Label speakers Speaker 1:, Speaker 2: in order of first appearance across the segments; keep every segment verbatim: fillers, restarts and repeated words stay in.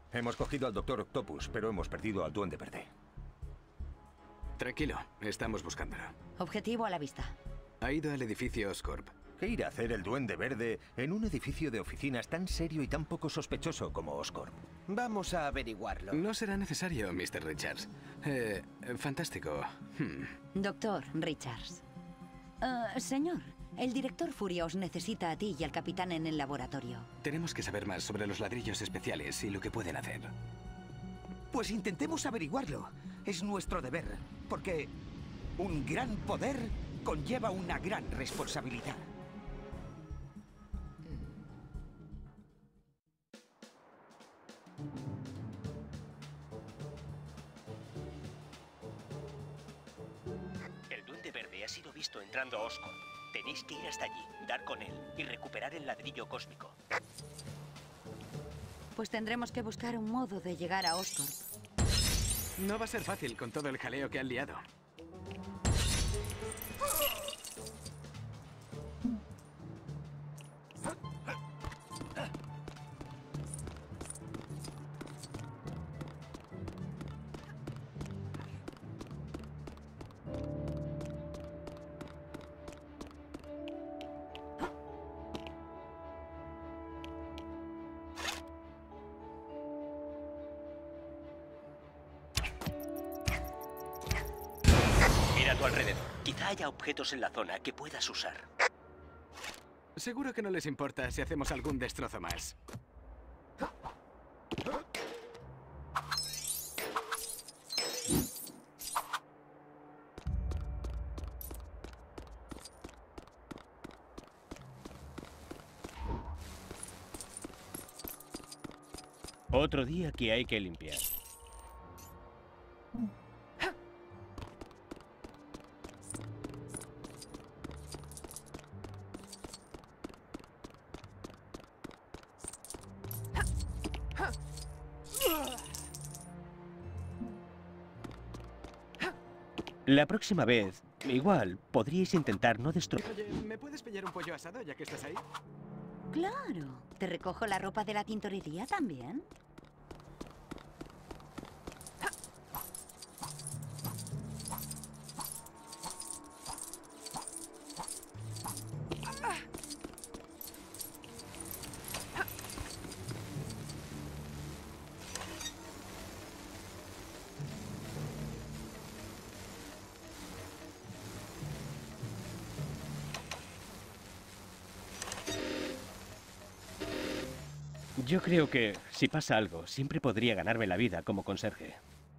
Speaker 1: Hemos cogido al Doctor Octopus, pero hemos perdido al Duende Verde.
Speaker 2: Tranquilo, estamos buscándolo.
Speaker 3: Objetivo a la vista.
Speaker 2: Ha ido al edificio Oscorp.
Speaker 1: ¿Qué irá a hacer el Duende Verde en un edificio de oficinas tan serio y tan poco sospechoso como Oscorp?
Speaker 4: Vamos a averiguarlo.
Speaker 2: No será necesario, mister Richards. Eh, fantástico. Hmm.
Speaker 3: Doctor Richards. Uh, señor, el director Furia os necesita a ti y al capitán en el laboratorio.
Speaker 2: Tenemos que saber más sobre los ladrillos especiales y lo que pueden hacer.
Speaker 4: Pues intentemos averiguarlo. Es nuestro deber, porque un gran poder conlleva una gran responsabilidad.
Speaker 5: El Duende Verde ha sido visto entrando a Oscorp. Tenéis que ir hasta allí, dar con él y recuperar el ladrillo cósmico.
Speaker 3: Pues tendremos que buscar un modo de llegar a Oscorp.
Speaker 2: No va a ser fácil con todo el jaleo que han liado.
Speaker 5: Mira a tu alrededor. Quizá haya objetos en la zona que puedas usar.
Speaker 2: Seguro que no les importa si hacemos algún destrozo más.
Speaker 6: Otro día que hay que limpiar. La próxima vez, igual, podríais intentar no destruir...
Speaker 2: Oye, ¿me puedes pillar un pollo asado ya que estás ahí?
Speaker 3: Claro. ¿Te recojo la ropa de la tintorería también?
Speaker 6: Yo creo que, si pasa algo, siempre podría ganarme la vida como conserje.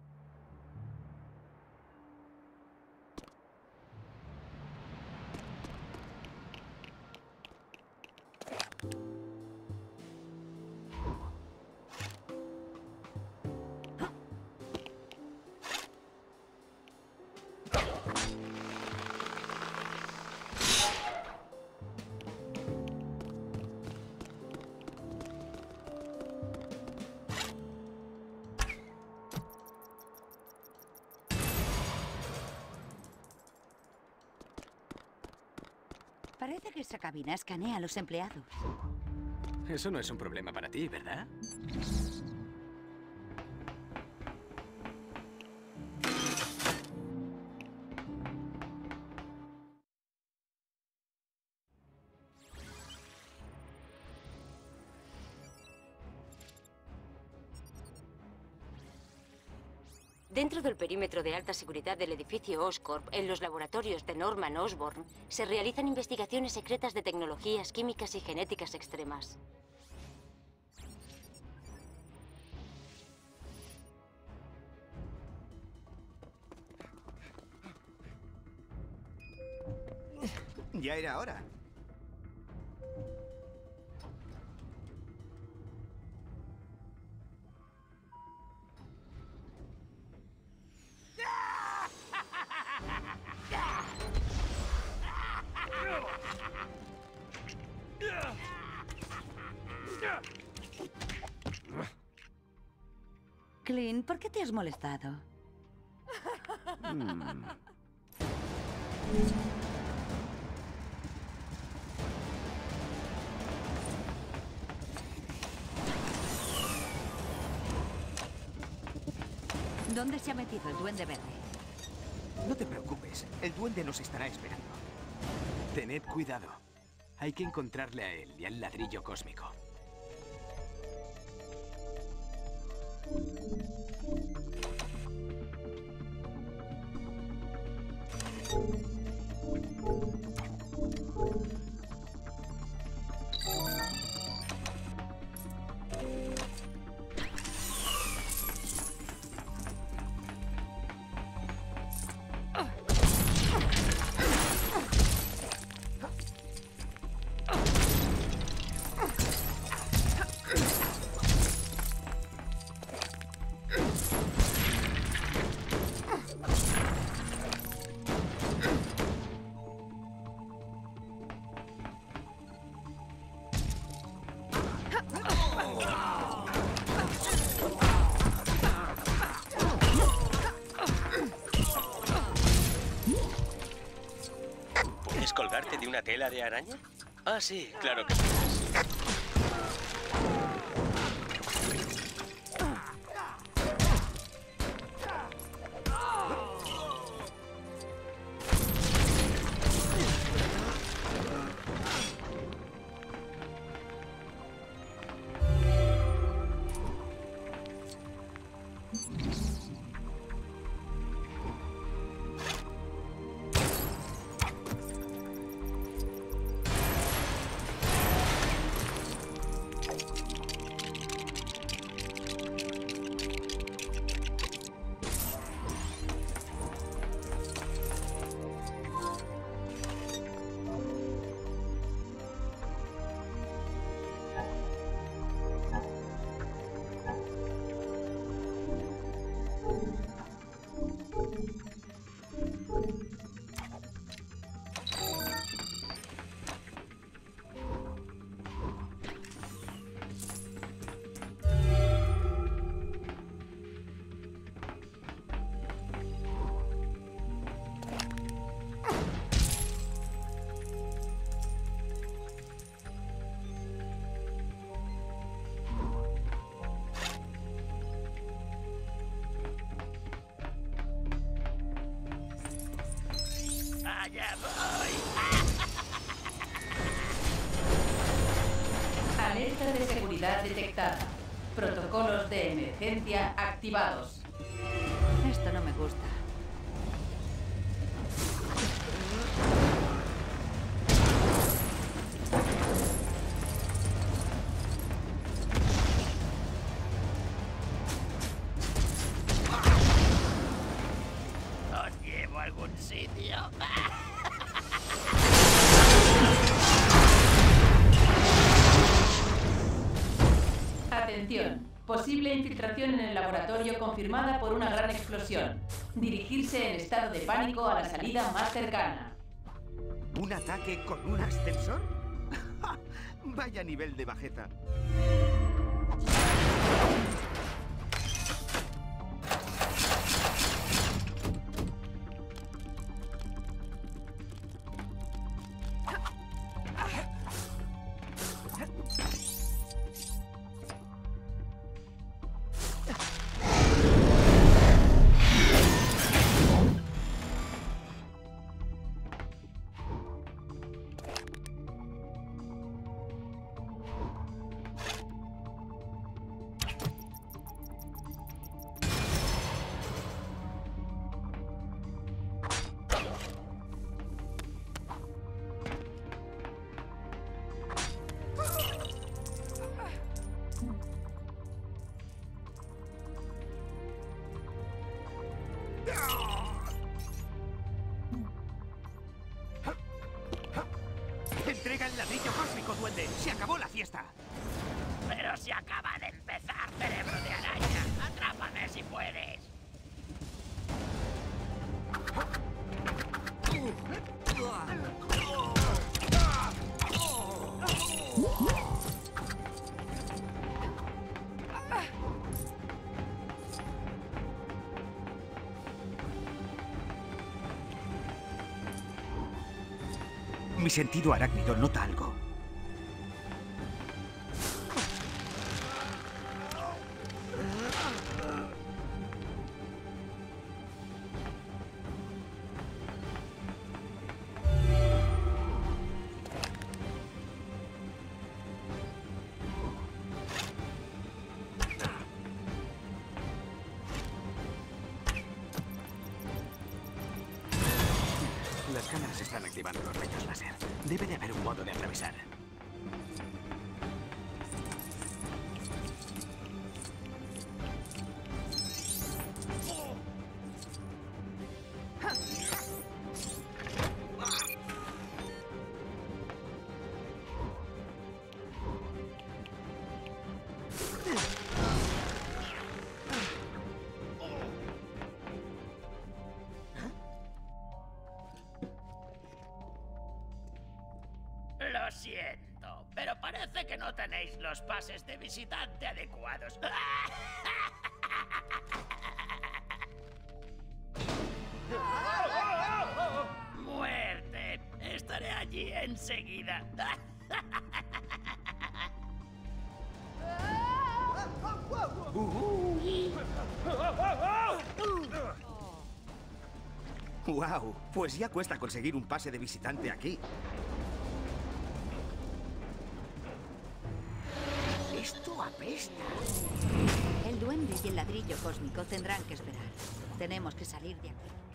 Speaker 3: Parece que esa cabina escanea a los empleados.
Speaker 2: Eso no es un problema para ti, ¿verdad?
Speaker 7: Dentro del perímetro de alta seguridad del edificio Oscorp, en los laboratorios de Norman Osborn, se realizan investigaciones secretas de tecnologías químicas y genéticas extremas.
Speaker 4: Ya era hora.
Speaker 3: Clint, ¿por qué te has molestado?
Speaker 1: Mm.
Speaker 3: ¿Dónde se ha metido el duende verde?
Speaker 4: No te preocupes, el duende nos estará esperando.
Speaker 2: Tened cuidado. Hay que encontrarle a él y al ladrillo cósmico.
Speaker 5: ¿Puedes colgarte de una tela de araña? Ah, sí, claro que puedes.
Speaker 8: ¡Allá voy!
Speaker 9: Alerta de seguridad detectada. Protocolos de emergencia activados.
Speaker 3: Esto no me gusta.
Speaker 8: ¿Os llevo a algún sitio?
Speaker 9: Atención. Posible infiltración en el laboratorio confirmada por una gran explosión. Dirigirse en estado de pánico a la salida más cercana.
Speaker 4: ¿Un ataque con un ascensor? Vaya nivel de bajeza. Entrega el ladrillo cósmico, duende. Se acabó la fiesta.
Speaker 8: Pero se acaba de empezar, cerebro de araña. Atrápame si puedes.
Speaker 4: Mi sentido arácnido nota algo.
Speaker 2: están activando los rayos láser. Debe de haber un modo de atravesar.
Speaker 8: Lo siento, pero parece que no tenéis los pases de visitante adecuados. ¡Muerte! Estaré allí enseguida.
Speaker 4: ¡Wow! Pues ya cuesta conseguir un pase de visitante aquí.
Speaker 8: ¡Esto apesta!
Speaker 3: El duende y el ladrillo cósmico tendrán que esperar. Tenemos que salir de aquí.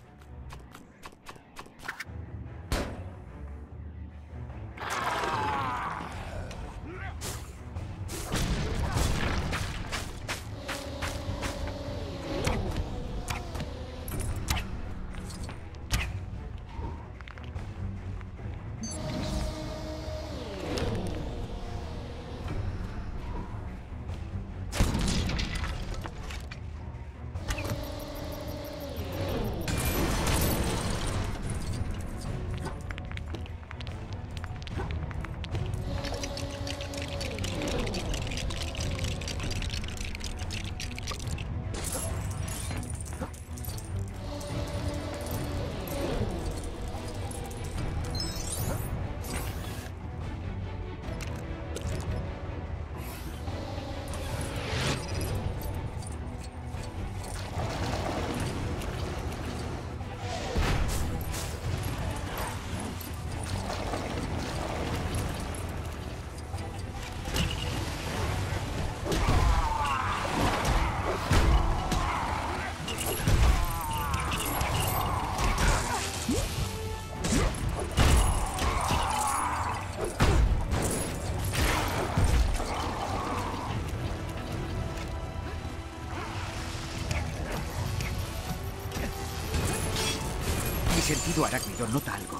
Speaker 4: Mi sentido arácnido nota algo.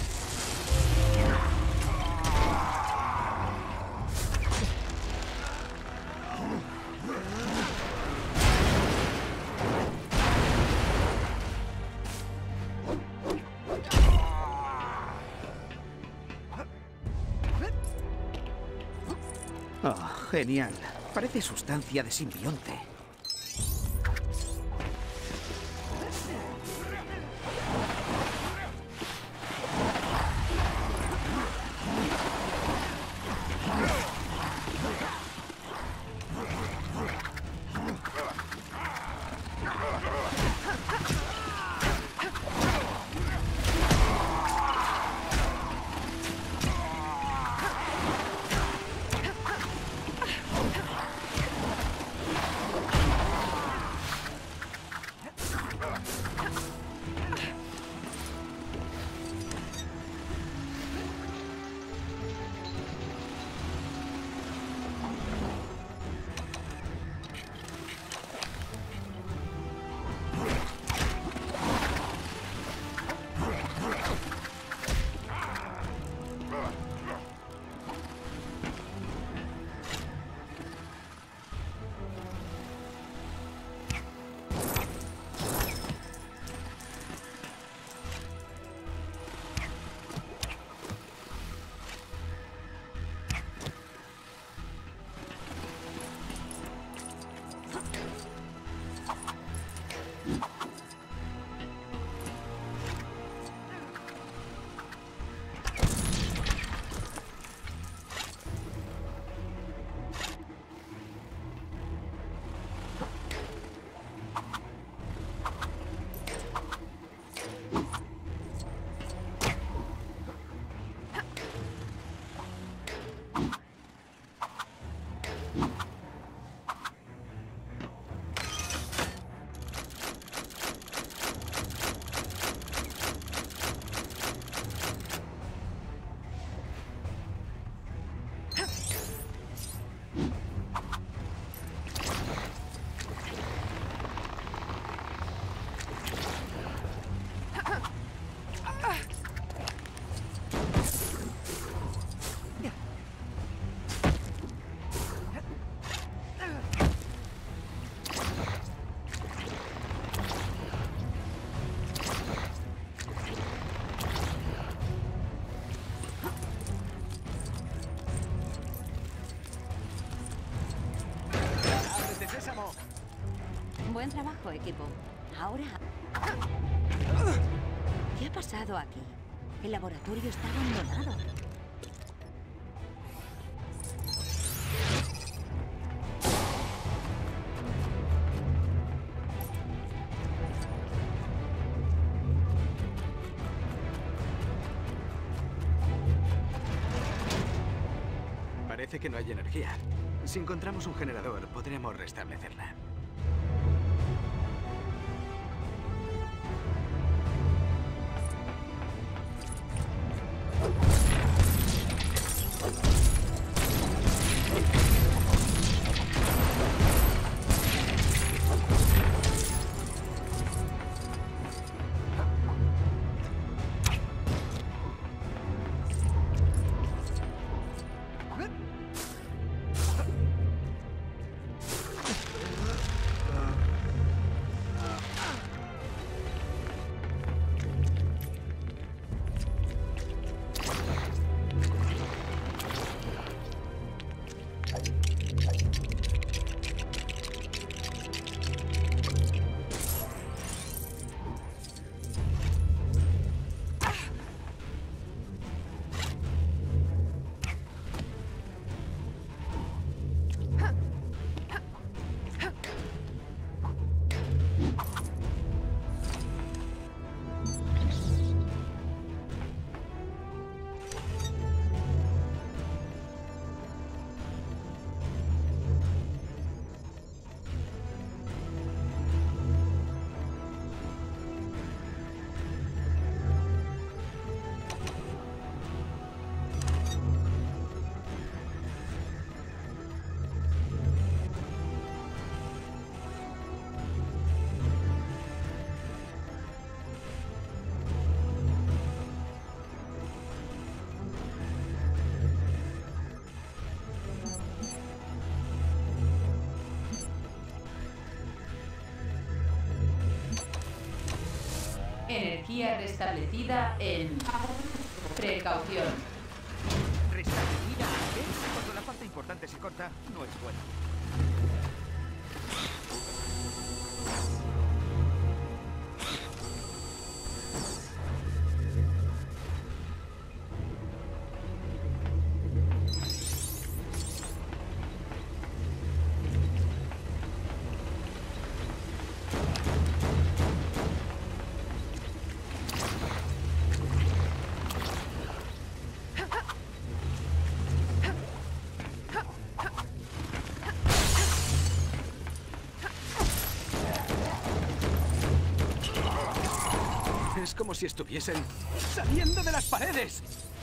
Speaker 4: Oh, genial. Parece sustancia de simbionte.
Speaker 3: Buen trabajo, equipo. Ahora... ¿Qué ha pasado aquí? El laboratorio está abandonado.
Speaker 2: Parece que no hay energía. Si encontramos un generador, podremos restablecerla.
Speaker 9: Energía restablecida en... Precaución.
Speaker 4: ¿Restablecida? ¿Qué? Cuando la parte importante se corta, no es bueno.
Speaker 2: Es como si estuviesen saliendo de las paredes.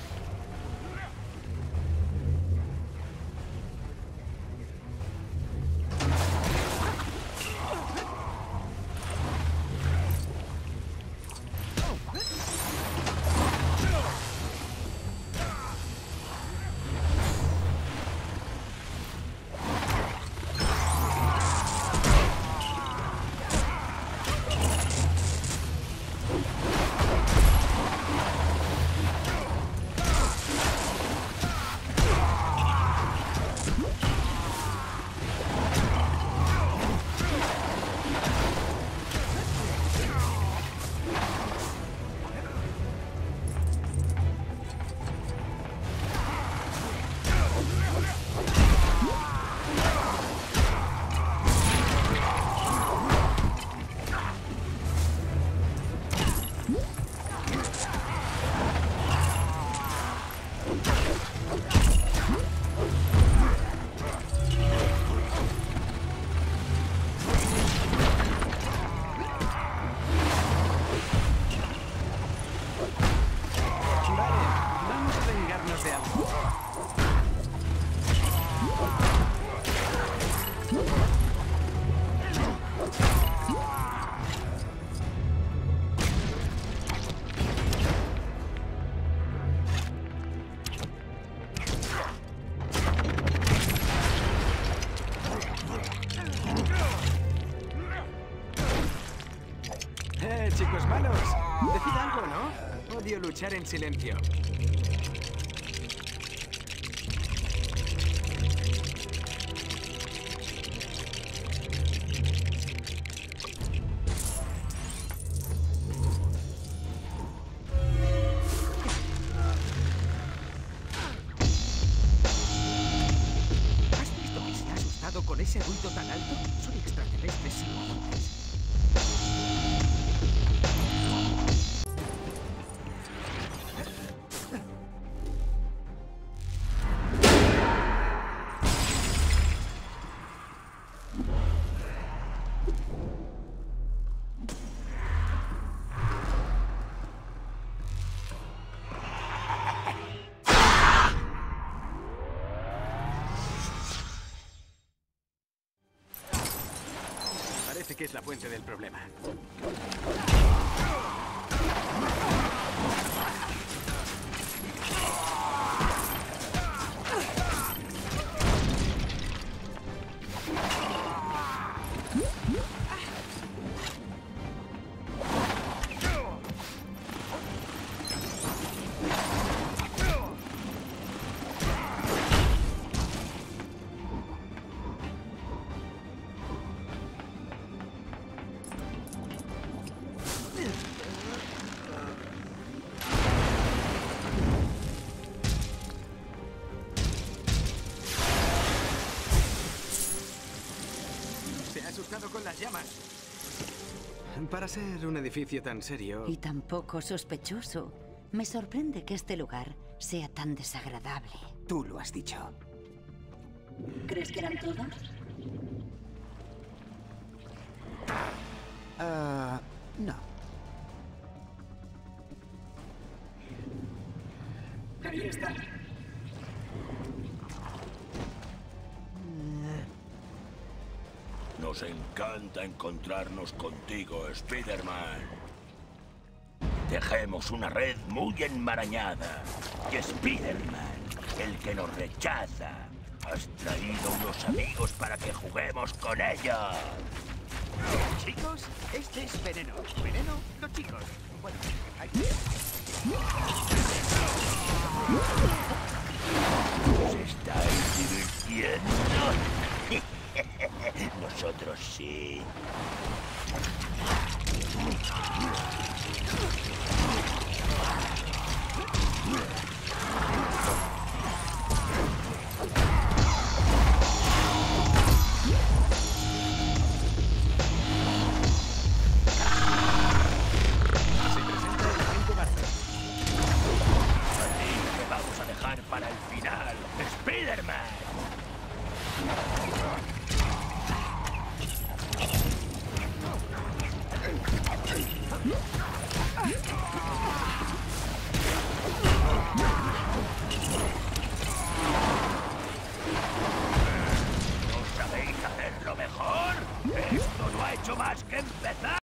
Speaker 2: Eh, chicos malos. Decid algo, ¿no? Odio luchar en silencio.
Speaker 4: de ese ruido tan alto? Son extraterrestres silentes.
Speaker 2: Parece que es la fuente del problema. Asustado con las llamas. Para ser un edificio tan serio...
Speaker 3: Y tan poco sospechoso, me sorprende que este lugar sea tan desagradable.
Speaker 4: Tú lo has dicho.
Speaker 3: ¿Crees que eran todos?
Speaker 4: Ah, no.
Speaker 3: Ahí está.
Speaker 10: Nos encanta encontrarnos contigo, Spider-Man. Tejemos una red muy enmarañada. Y Spider-Man, el que nos rechaza, has traído unos amigos para que juguemos con ellos.
Speaker 4: Chicos, este es Veneno. Veneno, los chicos. Bueno, hay que...